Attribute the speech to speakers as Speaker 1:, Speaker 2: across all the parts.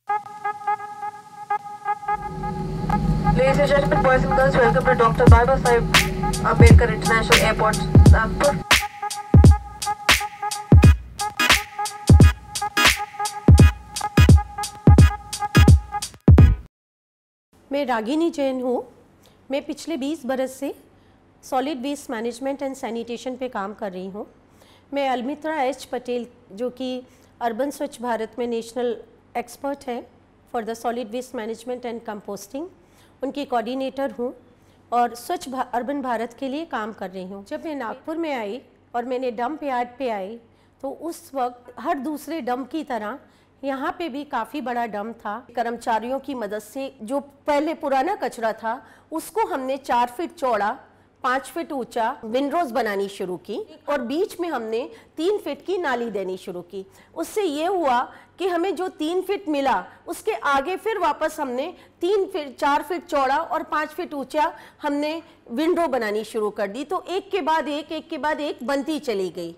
Speaker 1: Ladies and gentlemen, boys and girls, welcome to Dr. Baba Sahib Ambedkar International Airport, Nagpur.
Speaker 2: मैं रागिनी जैन हूँ। मैं पिछले 20 बरस से solid waste management and sanitation पे काम कर रही हूँ। मैं अलमित्रा एच पटेल, जो कि अर्बन स्वच्छ भारत में नेशनल एक्सपर्ट है for the solid waste management and composting, उनकी कोऑर्डिनेटर हूँ और स्वच्छ अर्बन भारत के लिए काम कर रही हूँ। जब मैं नागपुर में आई और मैंने डंप यार्ड पे आई, तो उस वक्त हर दूसरे डंप की तरह यहाँ पे भी काफ़ी बड़ा डंप था। कर्मचारियों की मदद से जो पहले पुराना कचरा था उसको हमने 4 फीट चौड़ा 5 फीट ऊंचा विंडरोज बनानी शुरू की और बीच में हमने 3 फीट की नाली देनी शुरू की। उससे ये हुआ कि हमें जो 3 फीट मिला उसके आगे फिर वापस हमने 4 फीट चौड़ा और 5 फीट ऊंचा हमने विंडो बनानी शुरू कर दी। तो एक के बाद एक बनती चली गई।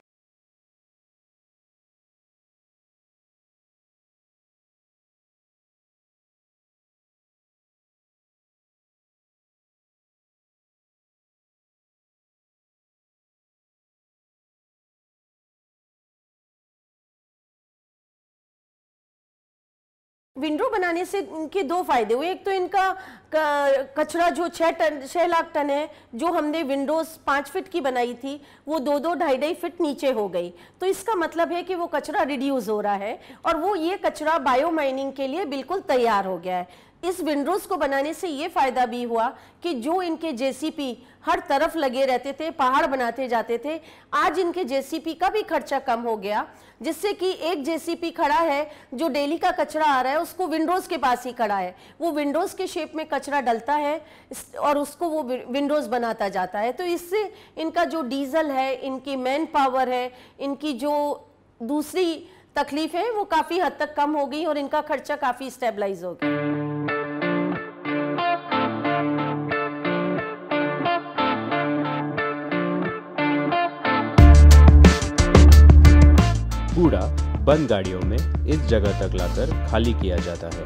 Speaker 2: विंडो बनाने से इनके 2 फायदे हुए। एक तो इनका कचरा जो 6 लाख टन है, जो हमने विंडोज 5 फीट की बनाई थी, वो 2-2, 2.5 फीट नीचे हो गई। तो इसका मतलब है कि वो कचरा रिड्यूस हो रहा है और वो ये कचरा बायो माइनिंग के लिए बिल्कुल तैयार हो गया है। इस विंडोज को बनाने से ये फायदा भी हुआ कि जो इनके जेसीपी हर तरफ लगे रहते थे, पहाड़ बनाते जाते थे, आज इनके जेसीपी का भी खर्चा कम हो गया, जिससे कि एक जेसीपी खड़ा है जो डेली का कचरा आ रहा है उसको विंडोज के पास ही खड़ा है, वो विंडोज के शेप में कचरा डलता है और उसको वो विंडोज बनाता जाता है। तो इससे इनका जो डीजल है, इनकी मैन पावर है, इनकी जो दूसरी तकलीफ है वो काफ़ी हद तक कम हो गई और इनका खर्चा काफ़ी स्टेबलाइज हो गया।
Speaker 3: कूड़ा बंद गाड़ियों में इस जगह तक लाकर खाली किया जाता है।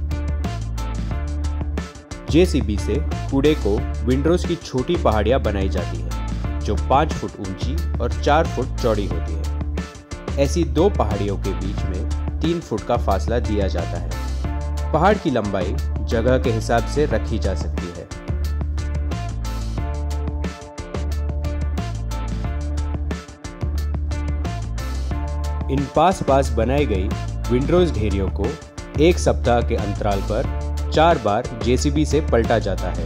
Speaker 3: जेसीबी से कूड़े को विंडरोज की छोटी पहाड़ियां बनाई जाती है, जो 5 फुट ऊंची और 4 फुट चौड़ी होती है। ऐसी 2 पहाड़ियों के बीच में 3 फुट का फासला दिया जाता है। पहाड़ की लंबाई जगह के हिसाब से रखी जा सकती है। इन पास बनाई गई विंडरोज ढेरियों को 1 सप्ताह के अंतराल पर 4 बार जेसीबी से पलटा जाता है।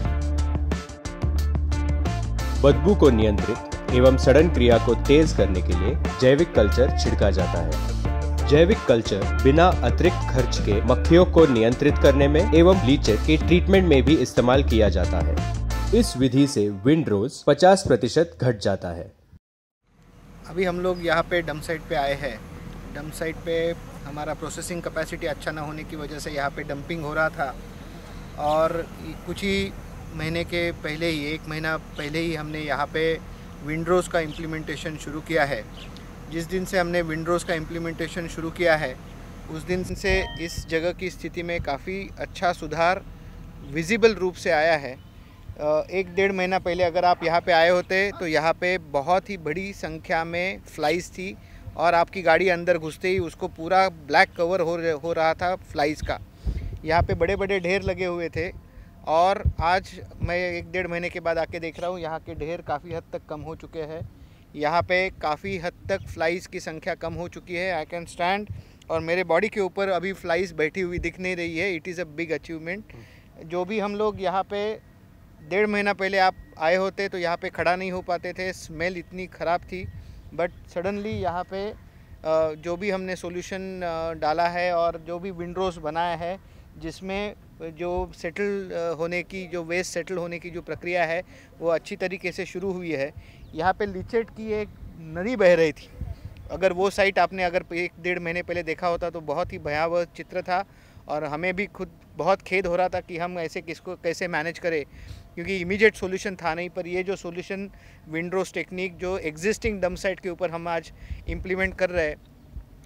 Speaker 3: बदबू को नियंत्रित एवं सड़न क्रिया को तेज करने के लिए जैविक कल्चर छिड़का जाता है। जैविक कल्चर बिना अतिरिक्त खर्च के मक्खियों को नियंत्रित करने में एवं ब्लीचर के ट्रीटमेंट में भी इस्तेमाल किया जाता है। इस विधि से विंडरोज 50% घट जाता है।
Speaker 4: अभी हम लोग यहाँ पे डंप साइट पे आए हैं। डंप साइट पे हमारा प्रोसेसिंग कैपेसिटी अच्छा ना होने की वजह से यहाँ पे डंपिंग हो रहा था और कुछ ही महीने के पहले ही 1 महीना पहले ही हमने यहाँ पे विंडरोज का इम्प्लीमेंटेशन शुरू किया है। जिस दिन से हमने विंडरोज का इम्प्लीमेंटेशन शुरू किया है उस दिन से इस जगह की स्थिति में काफ़ी अच्छा सुधार विजिबल रूप से आया है। 1-1.5 महीना पहले अगर आप यहाँ पे आए होते तो यहाँ पे बहुत ही बड़ी संख्या में फ्लाइज थी और आपकी गाड़ी अंदर घुसते ही उसको पूरा ब्लैक कवर हो रहा था फ्लाइज का। यहाँ पे बड़े बड़े ढेर लगे हुए थे और आज मैं 1-1.5 महीने के बाद आके देख रहा हूँ यहाँ के ढेर काफ़ी हद तक कम हो चुके हैं। यहाँ पे काफ़ी हद तक फ्लाइज की संख्या कम हो चुकी है। आई कैन स्टैंड और मेरे बॉडी के ऊपर अभी फ्लाइज बैठी हुई दिख नहीं रही है। It is a big achievement. जो भी हम लोग यहाँ पे 1.5 महीना पहले आप आए होते तो यहाँ पे खड़ा नहीं हो पाते थे, स्मेल इतनी ख़राब थी। बट सडनली यहाँ पे जो भी हमने सॉल्यूशन डाला है और जो भी विंडरोज बनाया है, जिसमें जो सेटल होने की, जो वेस्ट सेटल होने की जो प्रक्रिया है वो अच्छी तरीके से शुरू हुई है। यहाँ पे लीचेट की एक नदी बह रही थी। अगर वो साइट आपने अगर 1-1.5 महीने पहले देखा होता तो बहुत ही भयावह चित्र था और हमें भी खुद बहुत खेद हो रहा था कि हम ऐसे किसको कैसे मैनेज करें, क्योंकि इमीडिएट सॉल्यूशन था नहीं। पर ये जो सॉल्यूशन विंडरोज टेक्निक जो एग्जिस्टिंग डंप साइट के ऊपर हम आज इम्प्लीमेंट कर रहे हैं,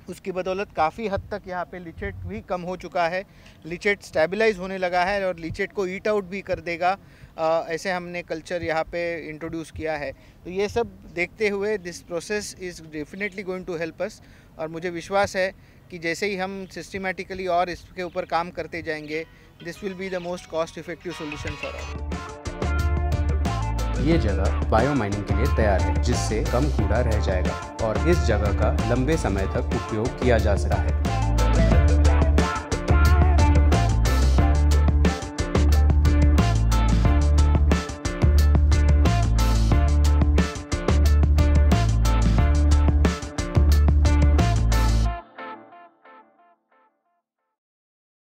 Speaker 4: उसकी बदौलत काफ़ी हद तक यहाँ पे लीचेट भी कम हो चुका है, लीचेट स्टेबलाइज होने लगा है और लीचेट को ईट आउट भी कर देगा, ऐसे हमने कल्चर यहाँ पे इंट्रोड्यूस किया है। तो ये सब देखते हुए this process is definitely going to help us, और मुझे विश्वास है कि जैसे ही हम सिस्टमेटिकली और इसके ऊपर काम करते जाएंगे, this will be the most cost effective solution for all.
Speaker 5: ये जगह बायो माइनिंग के लिए तैयार है, जिससे कम कूड़ा रह जाएगा और इस जगह का लंबे समय तक उपयोग किया जा सकता है।